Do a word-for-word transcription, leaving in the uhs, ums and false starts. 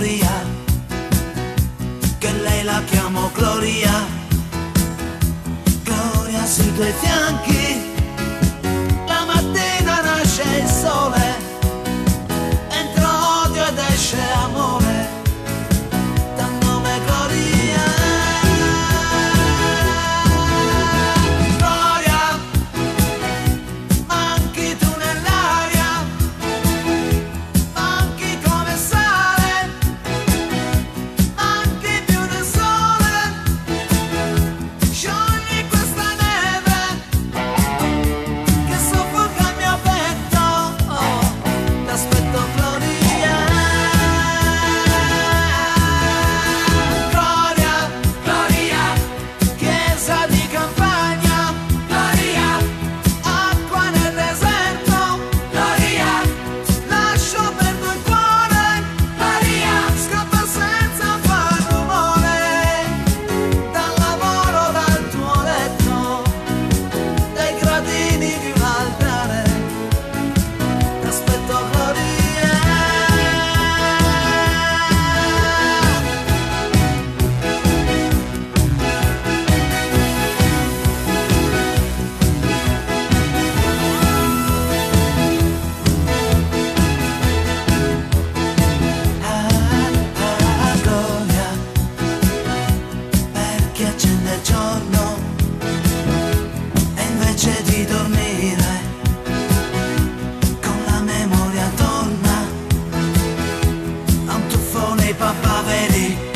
Gloria, che lei la chiamo Gloria. Gloria sui tuoi fianchi, la mattina nasce il sole, entra odio ed esce amore, dal nome Gloria. Gloria, manchi tu nell'aria, manchi come sale, manchi più del sole, sciogli questa neve che soffoca il mio petto, oh, t'aspetto Gloria. Gloria, Gloria, chiesa di campagna, Gloria, acqua nel deserto, Gloria, lascio perdo il cuore, Gloria, scappa senza far rumore, dal lavoro, dal tuo letto, dai gradini di un altare, t'aspetto Gloria. Ah, ah, Gloria, per chi accende il giorno e invece di dormire con la memoria torna a un tuffo nei papaveri.